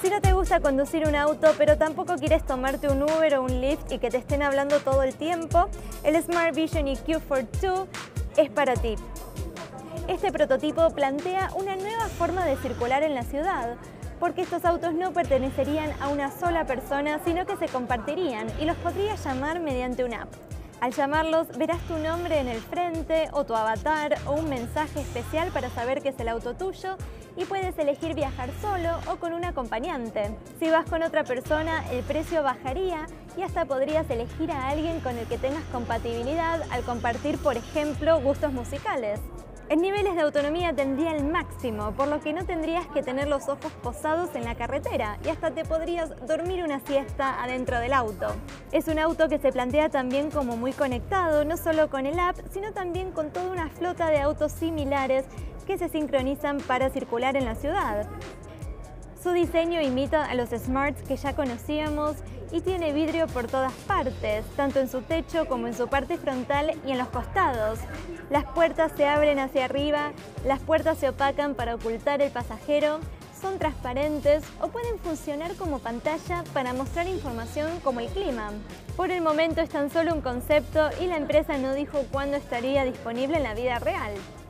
Si no te gusta conducir un auto, pero tampoco quieres tomarte un Uber o un Lyft y que te estén hablando todo el tiempo, el Smart Vision EQ for 2 es para ti. Este prototipo plantea una nueva forma de circular en la ciudad, porque estos autos no pertenecerían a una sola persona, sino que se compartirían y los podrías llamar mediante una app. Al llamarlos, verás tu nombre en el frente o tu avatar o un mensaje especial para saber que es el auto tuyo y puedes elegir viajar solo o con un acompañante. Si vas con otra persona, el precio bajaría y hasta podrías elegir a alguien con el que tengas compatibilidad al compartir, por ejemplo, gustos musicales. En niveles de autonomía tendría el máximo, por lo que no tendrías que tener los ojos posados en la carretera y hasta te podrías dormir una siesta adentro del auto. Es un auto que se plantea también como muy conectado, no solo con el app, sino también con toda una flota de autos similares que se sincronizan para circular en la ciudad. Su diseño imita a los Smarts que ya conocíamos y tiene vidrio por todas partes, tanto en su techo como en su parte frontal y en los costados. Las puertas se abren hacia arriba, las puertas se opacan para ocultar el pasajero, son transparentes o pueden funcionar como pantalla para mostrar información como el clima. Por el momento es tan solo un concepto y la empresa no dijo cuándo estaría disponible en la vida real.